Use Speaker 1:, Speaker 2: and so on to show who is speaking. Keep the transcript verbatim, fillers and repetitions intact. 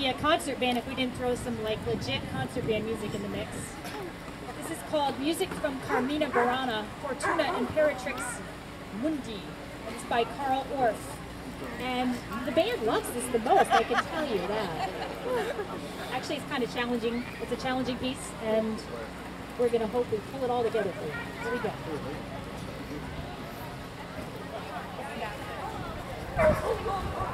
Speaker 1: be a concert band if we didn't throw some like legit concert band music in the mix. This is called Music from Carmina Burana, Fortuna Imperatrix Mundi. And it's by Carl Orff. And the band loves this the most, I can tell you that. Actually, it's kind of challenging. It's a challenging piece, and we're going to hope we pull it all together for you. Here we go.